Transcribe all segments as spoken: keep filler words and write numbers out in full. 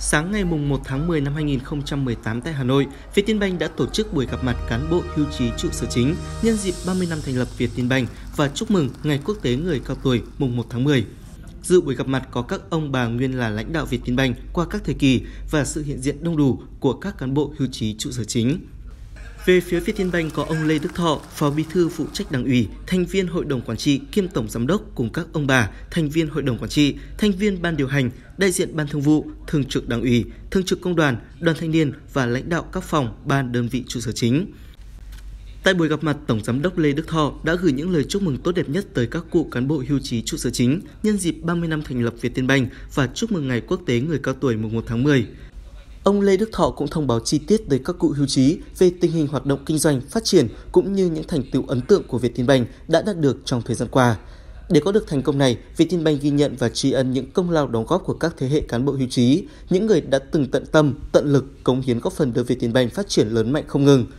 Sáng ngày mùng một tháng mười năm hai nghìn không trăm mười tám tại Hà Nội, Vietinbank đã tổ chức buổi gặp mặt cán bộ hưu trí trụ sở chính nhân dịp ba mươi năm thành lập Vietinbank và chúc mừng Ngày Quốc tế Người cao tuổi mùng một tháng mười. Dự buổi gặp mặt có các ông bà nguyên là lãnh đạo Vietinbank qua các thời kỳ và sự hiện diện đông đủ của các cán bộ hưu trí trụ sở chính. Về phía Vietinbank có ông Lê Đức Thọ, Phó Bí thư phụ trách Đảng ủy, thành viên Hội đồng Quản trị kiêm Tổng Giám đốc cùng các ông bà, thành viên Hội đồng Quản trị, thành viên Ban điều hành, đại diện Ban Thường vụ, Thường trực Đảng ủy, Thường trực Công đoàn, Đoàn Thanh niên và lãnh đạo các phòng, ban đơn vị trụ sở chính. Tại buổi gặp mặt, Tổng Giám đốc Lê Đức Thọ đã gửi những lời chúc mừng tốt đẹp nhất tới các cụ cán bộ hưu trí trụ sở chính nhân dịp ba mươi năm thành lập Vietinbank và chúc mừng Ngày Quốc tế Người cao tuổi mùng một tháng mười. Ông Lê Đức Thọ cũng thông báo chi tiết tới các cụ hưu trí về tình hình hoạt động kinh doanh, phát triển cũng như những thành tựu ấn tượng của Vietinbank đã đạt được trong thời gian qua. Để có được thành công này, Vietinbank ghi nhận và tri ân những công lao đóng góp của các thế hệ cán bộ hưu trí, những người đã từng tận tâm, tận lực, cống hiến góp phần đưa Vietinbank phát triển lớn mạnh không ngừng.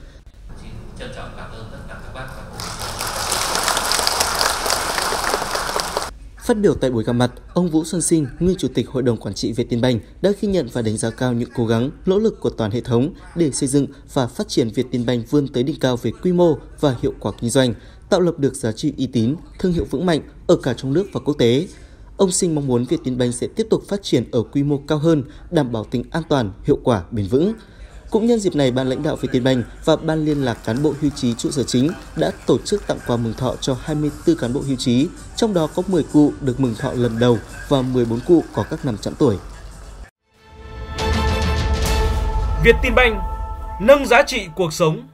Phát biểu tại buổi gặp mặt, ông Vũ Xuân Sinh, nguyên Chủ tịch Hội đồng Quản trị Vietinbank đã ghi nhận và đánh giá cao những cố gắng, nỗ lực của toàn hệ thống để xây dựng và phát triển Vietinbank vươn tới đỉnh cao về quy mô và hiệu quả kinh doanh, tạo lập được giá trị uy tín, thương hiệu vững mạnh ở cả trong nước và quốc tế. Ông Sinh mong muốn Vietinbank sẽ tiếp tục phát triển ở quy mô cao hơn, đảm bảo tính an toàn, hiệu quả, bền vững. Cũng nhân dịp này, Ban lãnh đạo Vietinbank và Ban liên lạc cán bộ hưu trí trụ sở chính đã tổ chức tặng quà mừng thọ cho hai mươi tư cán bộ hưu trí, trong đó có mười cụ được mừng thọ lần đầu và mười bốn cụ có các năm trẵm tuổi. Vietinbank nâng giá trị cuộc sống.